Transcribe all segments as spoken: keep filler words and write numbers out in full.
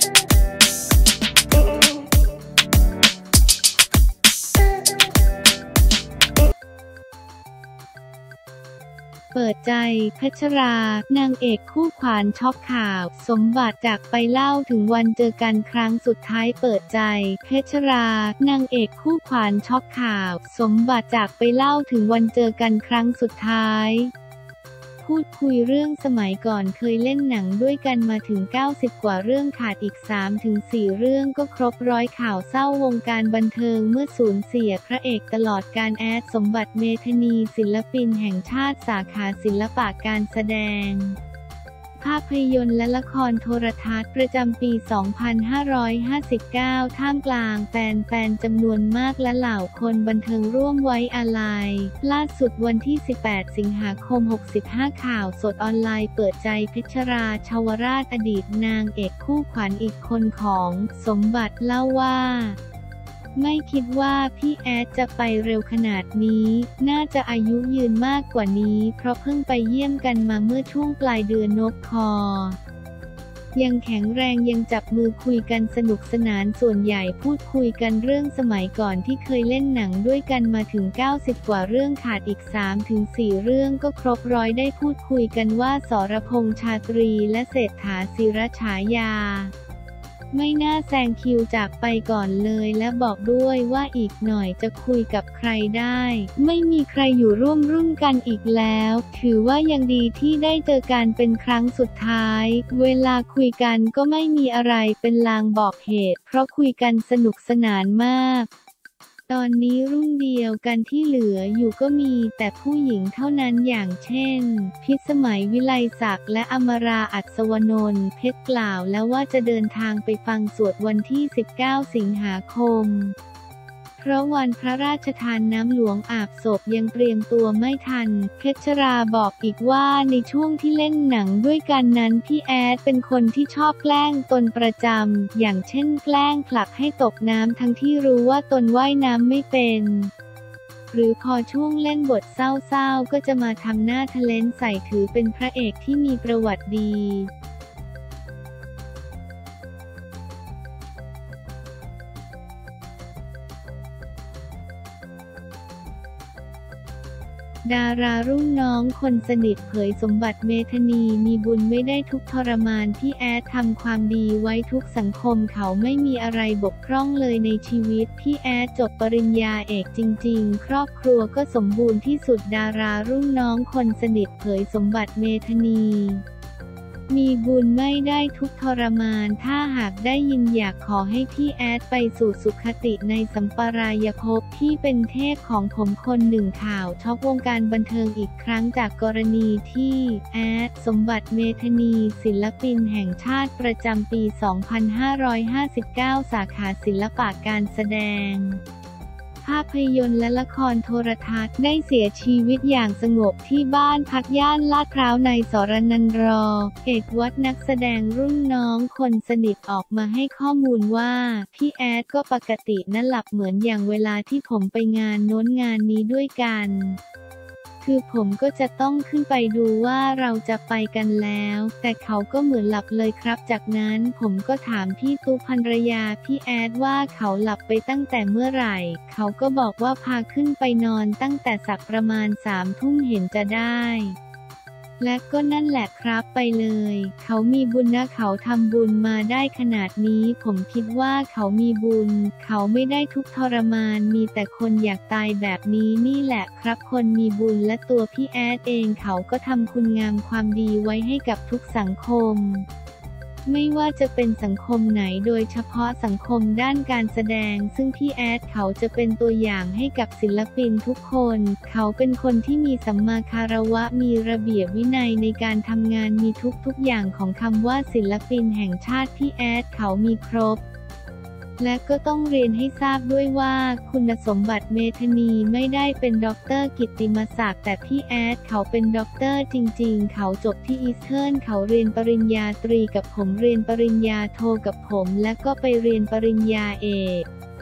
เปิดใจเพชรรา นางเอกคู่ขวัญช็อกข่าวสมบัติจากไปเล่าถึงวันเจอกันครั้งสุดท้ายเปิดใจเพชรรา นางเอกคู่ขวัญช็อกข่าวสมบัติจากไปเล่าถึงวันเจอกันครั้งสุดท้ายพูดคุยเรื่องสมัยก่อนเคยเล่นหนังด้วยกันมาถึงเก้าสิบกว่าเรื่องขาดอีก สามถึงสี่ เรื่องก็ครบร้อยข่าวเศร้าวงการบันเทิงเมื่อสูญเสียพระเอกตลอดกาลแอดสมบัติเมธานีศิลปินแห่งชาติสาขาศิลปะการแสดงภาพยนตร์และละครโทรทัศน์ประจำปี สองพันห้าร้อยห้าสิบเก้า ท่ามกลางแฟนๆจำนวนมากและเหล่าคนบันเทิงร่วมไว้อาลัยล่าสุดวันที่ สิบแปด สิงหาคม หกสิบห้า ข่าวสดออนไลน์เปิดใจเพชรรา ชวราชอดีตนางเอกคู่ขวัญอีกคนของสมบัติเล่าว่าไม่คิดว่าพี่แอดจะไปเร็วขนาดนี้น่าจะอายุยืนมากกว่านี้เพราะเพิ่งไปเยี่ยมกันมาเมื่อช่วงปลายเดือนนกคอยังแข็งแรงยังจับมือคุยกันสนุกสนานส่วนใหญ่พูดคุยกันเรื่องสมัยก่อนที่เคยเล่นหนังด้วยกันมาถึงเก้าสิบกว่าเรื่องขาดอีก สามถึงสี่ เรื่องก็ครบร้อยได้พูดคุยกันว่าสรพงษ์ชาตรีและเศรษฐาศิรฉายาไม่น่าแซงคิวจากไปก่อนเลยและบอกด้วยว่าอีกหน่อยจะคุยกับใครได้ไม่มีใครอยู่ร่วมรุ่นกันอีกแล้วถือว่ายังดีที่ได้เจอกันเป็นครั้งสุดท้ายเวลาคุยกันก็ไม่มีอะไรเป็นลางบอกเหตุเพราะคุยกันสนุกสนานมากตอนนี้รุ่นเดียวกันที่เหลืออยู่ก็มีแต่ผู้หญิงเท่านั้นอย่างเช่นพิสมัยวิไลศักดิ์และอมราอัศวนนท์เพชรกล่าวแล้วว่าจะเดินทางไปฟังสวดวันที่ สิบเก้า สิงหาคมเพราะวันพระราชทานน้ำหลวงอาบศพยังเตรียมตัวไม่ทันเพชรราบอกอีกว่าในช่วงที่เล่นหนังด้วยกันนั้นพี่แอดเป็นคนที่ชอบแกล้งตนประจำอย่างเช่นแกล้งผลักให้ตกน้ำทั้งที่รู้ว่าตนว่ายน้ำไม่เป็นหรือพอช่วงเล่นบทเศร้าๆก็จะมาทำหน้าทะเลนใส่ถือเป็นพระเอกที่มีประวัติดีดารารุ่นน้องคนสนิทเผยสมบัติเมธานีมีบุญไม่ได้ทุกทรมานพี่แอดทำความดีไว้ทุกสังคมเขาไม่มีอะไรบกพร่องเลยในชีวิตพี่แอดจบปริญญาเอกจริงๆครอบครัวก็สมบูรณ์ที่สุดดารารุ่นน้องคนสนิทเผยสมบัติเมธานีมีบุญไม่ได้ทุกทรมานถ้าหากได้ยินอยากขอให้พี่แอดไปสู่สุคติในสัมปรายภพที่เป็นเทพของผมคนหนึ่งข่าวช็อกวงการบันเทิงอีกครั้งจากกรณีที่แอดสมบัติเมธานีศิลปินแห่งชาติประจำปี สองพันห้าร้อยห้าสิบเก้า สาขาศิลปะการแสดงภาพยนตร์และละครโทรทัศน์ได้เสียชีวิตอย่างสงบที่บ้านพักย่านลาดพร้าวในสรนันท์รอเอกวัฒน์นักแสดงรุ่นน้องคนสนิทออกมาให้ข้อมูลว่าพี่แอดก็ปกตินั่นหลับเหมือนอย่างเวลาที่ผมไปงานโน้นงานนี้ด้วยกันคือผมก็จะต้องขึ้นไปดูว่าเราจะไปกันแล้วแต่เขาก็เหมือนหลับเลยครับจากนั้นผมก็ถามพี่ตุ๊ภรรยาพี่แอดว่าเขาหลับไปตั้งแต่เมื่อไหร่เขาก็บอกว่าพาขึ้นไปนอนตั้งแต่สักประมาณสามทุ่มเห็นจะได้และก็นั่นแหละครับไปเลยเขามีบุญนะเขาทำบุญมาได้ขนาดนี้ผมคิดว่าเขามีบุญเขาไม่ได้ทุกข์ทรมานมีแต่คนอยากตายแบบนี้นี่แหละครับคนมีบุญและตัวพี่แอดเองเขาก็ทำคุณงามความดีไว้ให้กับทุกสังคมไม่ว่าจะเป็นสังคมไหนโดยเฉพาะสังคมด้านการแสดงซึ่งพี่แอดเขาจะเป็นตัวอย่างให้กับศิลปินทุกคนเขาเป็นคนที่มีสัมมาคารวะมีระเบียบวินัยในการทำงานมีทุกๆอย่างของคำว่าศิลปินแห่งชาติพี่แอดเขามีครบและก็ต้องเรียนให้ทราบด้วยว่าคุณสมบัติเมธานีไม่ได้เป็นด็อกเตอร์กิตติมศักดิ์แต่พี่แอดเขาเป็นด็อกเตอร์จริงๆเขาจบที่อีสเทิร์นเขาเรียนปริญญาตรีกับผมเรียนปริญญาโทกับผมและก็ไปเรียนปริญญาเอก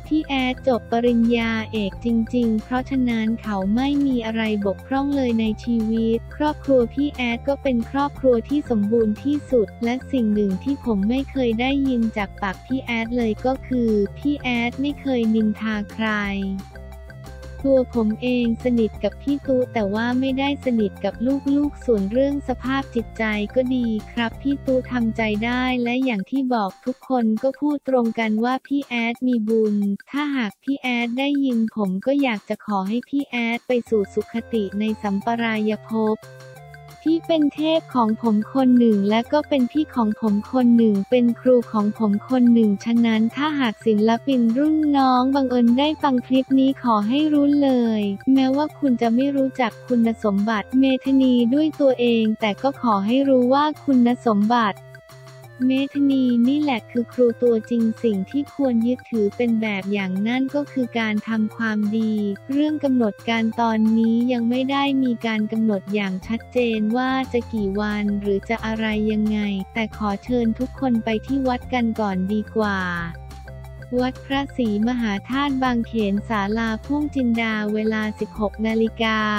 พี่แอดจบปริญญาเอกจริงๆเพราะฉะนั้นเขาไม่มีอะไรบกพร่องเลยในชีวิตครอบครัวพี่แอดก็เป็นครอบครัวที่สมบูรณ์ที่สุดและสิ่งหนึ่งที่ผมไม่เคยได้ยินจากปากพี่แอดเลยก็คือพี่แอดไม่เคยนินทาใครตัวผมเองสนิทกับพี่ตู้แต่ว่าไม่ได้สนิทกับลูกๆส่วนเรื่องสภาพจิตใจก็ดีครับพี่ตู้ทำใจได้และอย่างที่บอกทุกคนก็พูดตรงกันว่าพี่แอดมีบุญถ้าหากพี่แอดได้ยินผมก็อยากจะขอให้พี่แอดไปสู่สุคติในสัมปรายภพที่เป็นเทพของผมคนหนึ่งและก็เป็นพี่ของผมคนหนึ่งเป็นครูของผมคนหนึ่งฉะนั้นถ้าหากศิลปินรุ่นน้องบังเอิญได้ฟังคลิปนี้ขอให้รู้เลยแม้ว่าคุณจะไม่รู้จักคุณสมบัติเมธานีด้วยตัวเองแต่ก็ขอให้รู้ว่าคุณสมบัติเมธานีนี่แหละคือครูตัวจริงสิ่งที่ควรยึดถือเป็นแบบอย่างนั่นก็คือการทำความดีเรื่องกำหนดการตอนนี้ยังไม่ได้มีการกำหนดอย่างชัดเจนว่าจะกี่วันหรือจะอะไรยังไงแต่ขอเชิญทุกคนไปที่วัดกันก่อนดีกว่าวัดพระศรีมหาธาตุบางเขนศาลาพ่วงจินดาเวลา สิบหกนาฬิกา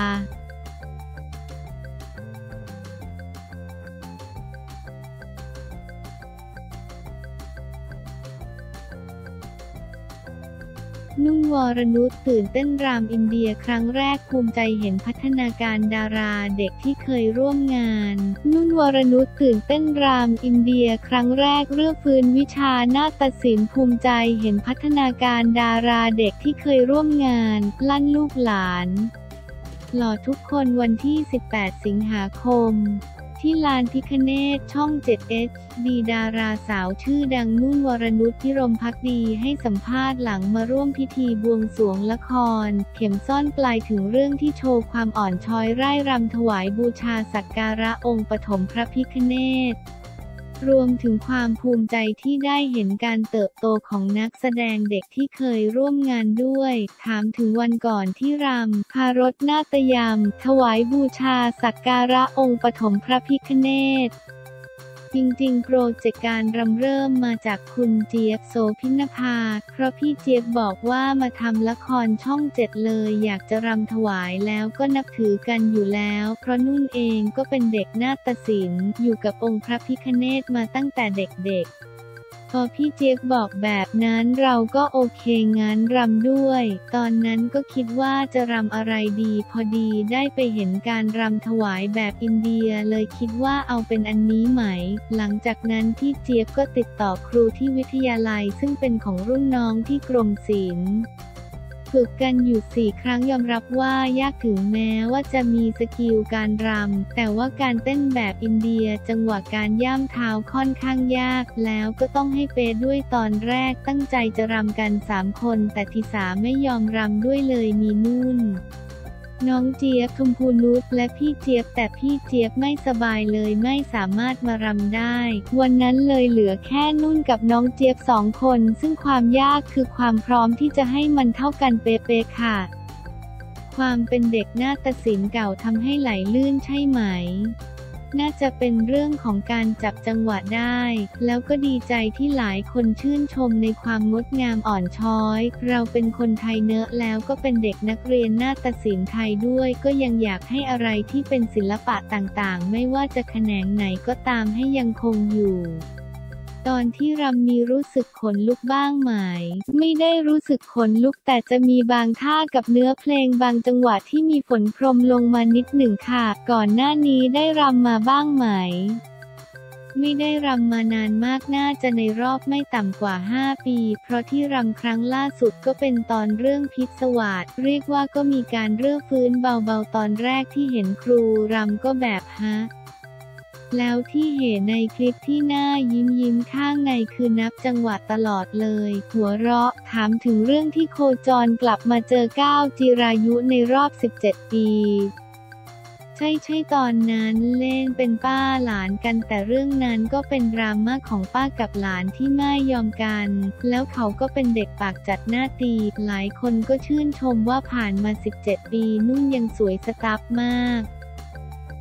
นุ่นวรนุชตื่นเต้นรามอินเดียครั้งแรกภูมิใจเห็นพัฒนาการดาราเด็กที่เคยร่วมงานนุ่นวรนุชตื่นเต้นรามอินเดียครั้งแรกเรื่องฟื้นวิชานาฏศิลป์ภูมิใจเห็นพัฒนาการดาราเด็กที่เคยร่วมงานลั่นลูกหลานหล่อทุกคนวันที่สิบแปดสิงหาคมที่ลานพิคเนศช่อง เจ็ด เอช ดี ดาราสาวชื่อดังนุ่นวรนุช พิรมภักดีให้สัมภาษณ์หลังมาร่วมพิธีบวงสรวงละครเข็มซ่อนปลายถึงเรื่องที่โชว์ความอ่อนช้อยร่ายรำถวายบูชาสักการะองค์ปฐมพระพิฆเนศรวมถึงความภูมิใจที่ได้เห็นการเติบโตของนักแสดงเด็กที่เคยร่วมงานด้วยถามถึงวันก่อนที่รำพารถนาฏยมถวายบูชาสักการะองค์ปฐมพระพิฆเนศจริงๆโปรเจกต์การรำเริ่มมาจากคุณเจี๊ยบโสภินภาเพราะพี่เจี๊ยบบอกว่ามาทำละครช่องเจ็ดเลยอยากจะรำถวายแล้วก็นับถือกันอยู่แล้วเพราะนุ่นเองก็เป็นเด็กนาฏศิลป์อยู่กับองค์พระพิฆเนศมาตั้งแต่เด็กๆพอพี่เจี๊ยบบอกแบบนั้นเราก็โอเคงั้นรำด้วยตอนนั้นก็คิดว่าจะรำอะไรดีพอดีได้ไปเห็นการรำถวายแบบอินเดียเลยคิดว่าเอาเป็นอันนี้ไหมหลังจากนั้นพี่เจี๊ยบก็ติดต่อครูที่วิทยาลัยซึ่งเป็นของรุ่นน้องที่กรมศิลป์ฝึกกันอยู่สี่ครั้งยอมรับว่ายากถึงแม้ว่าจะมีสกิลการรำแต่ว่าการเต้นแบบอินเดียจังหวะการย่ำเท้าค่อนข้างยากแล้วก็ต้องให้เป๊ะด้วยตอนแรกตั้งใจจะรำกันสามคนแต่ทิสาไม่ยอมรำด้วยเลยมีนุ่นน้องเจี๊ยบชมพูนุชและพี่เจี๊ยบแต่พี่เจี๊ยบไม่สบายเลยไม่สามารถมารำได้วันนั้นเลยเหลือแค่นุ่นกับน้องเจี๊ยบสองคนซึ่งความยากคือความพร้อมที่จะให้มันเท่ากันเป๊ะๆค่ะความเป็นเด็กนาฏศิลป์เก่าทำให้ไหลลื่นใช่ไหมน่าจะเป็นเรื่องของการจับจังหวะได้แล้วก็ดีใจที่หลายคนชื่นชมในความงดงามอ่อนช้อยเราเป็นคนไทยเนอะแล้วก็เป็นเด็กนักเรียนนาฏศิลป์ไทยด้วยก็ยังอยากให้อะไรที่เป็นศิลปะต่างๆไม่ว่าจะแขนงไหนก็ตามให้ยังคงอยู่ตอนที่รำมีรู้สึกขนลุกบ้างไหมไม่ได้รู้สึกขนลุกแต่จะมีบางท่ากับเนื้อเพลงบางจังหวะที่มีฝนพรมลงมานิดหนึ่งค่ะก่อนหน้านี้ได้รำมาบ้างไหมไม่ได้รำมานานมากน่าจะในรอบไม่ต่ำกว่าห้าปีเพราะที่รำครั้งล่าสุดก็เป็นตอนเรื่องพิศวาสเรียกว่าก็มีการเรื่อฟื้นเบาๆตอนแรกที่เห็นครูรำก็แบบฮะแล้วที่เห็นในคลิปที่หน้ายิ้มยิ้มข้างในคือนับจังหวะตลอดเลยหัวเราะถามถึงเรื่องที่โคจรกลับมาเจอก้าวจิรายุในรอบสิบเจ็ดปีใช่ใช่ตอนนั้นเล่นเป็นป้าหลานกันแต่เรื่องนั้นก็เป็นดราม่าของป้ากับหลานที่ไม่ยอมกันแล้วเขาก็เป็นเด็กปากจัดหน้าตีหลายคนก็ชื่นชมว่าผ่านมาสิบเจ็ดปีนุ่นยังสวยสตั๊บมาก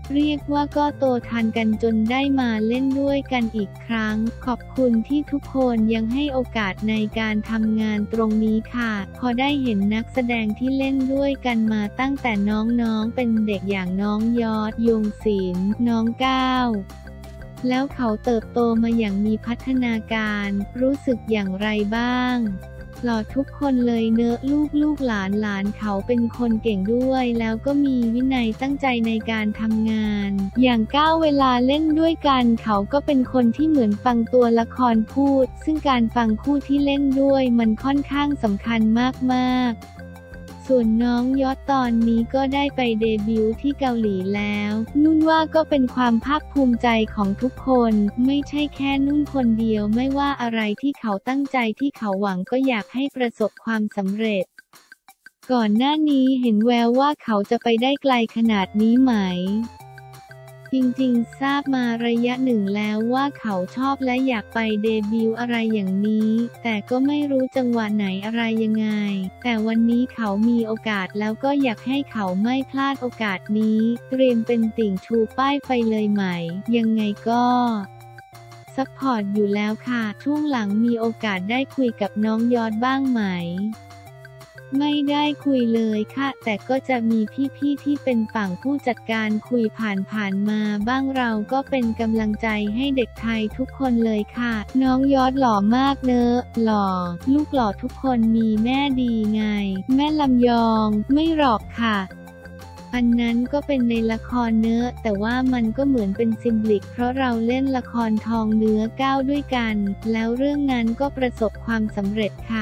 เรียกว่าก็โตทันกันจนได้มาเล่นด้วยกันอีกครั้งขอบคุณที่ทุกคนยังให้โอกาสในการทำงานตรงนี้ค่ะพอได้เห็นนักแสดงที่เล่นด้วยกันมาตั้งแต่น้องๆเป็นเด็กอย่างน้องยอดยงศิลป์น้องก้าวแล้วเขาเติบโตมาอย่างมีพัฒนาการรู้สึกอย่างไรบ้างหล่อทุกคนเลยเนอะลูกลูกหลานหลานเขาเป็นคนเก่งด้วยแล้วก็มีวินัยตั้งใจในการทำงานอย่างก้าวเวลาเล่นด้วยกันเขาก็เป็นคนที่เหมือนฟังตัวละครพูดซึ่งการฟังคู่ที่เล่นด้วยมันค่อนข้างสำคัญมากๆส่วนน้องยอดตอนนี้ก็ได้ไปเดบิวต์ที่เกาหลีแล้วนุ่นว่าก็เป็นความภาคภูมิใจของทุกคนไม่ใช่แค่นุ่นคนเดียวไม่ว่าอะไรที่เขาตั้งใจที่เขาหวังก็อยากให้ประสบความสำเร็จก่อนหน้านี้เห็นแววว่าเขาจะไปได้ไกลขนาดนี้ไหมจริงๆทราบมาระยะหนึ่งแล้วว่าเขาชอบและอยากไปเดบิวต์อะไรอย่างนี้แต่ก็ไม่รู้จังหวะไหนอะไรยังไงแต่วันนี้เขามีโอกาสแล้วก็อยากให้เขาไม่พลาดโอกาสนี้เตรียมเป็นติ่งชูป้ายไฟเลยไหมยังไงก็ซัพพอร์ตอยู่แล้วค่ะช่วงหลังมีโอกาสได้คุยกับน้องยอดบ้างไหมไม่ได้คุยเลยค่ะแต่ก็จะมีพี่ๆที่เป็นฝั่งผู้จัดการคุยผ่านๆมาบ้างเราก็เป็นกำลังใจให้เด็กไทยทุกคนเลยค่ะน้องยอดหล่อมากเนอะหล่อลูกหล่อทุกคนมีแม่ดีไงแม่ลำยองไม่หรอกค่ะอันนั้นก็เป็นในละครเนื้อแต่ว่ามันก็เหมือนเป็นซิมบลิกเพราะเราเล่นละครทองเนื้อก้าวด้วยกันแล้วเรื่องนั้นก็ประสบความสำเร็จค่ะ